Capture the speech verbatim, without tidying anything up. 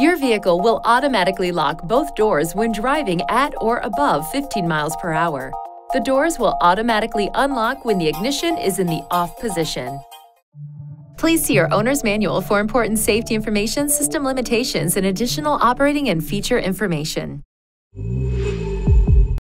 Your vehicle will automatically lock both doors when driving at or above fifteen miles per hour. The doors will automatically unlock when the ignition is in the off position. Please see your owner's manual for important safety information, system limitations, and additional operating and feature information.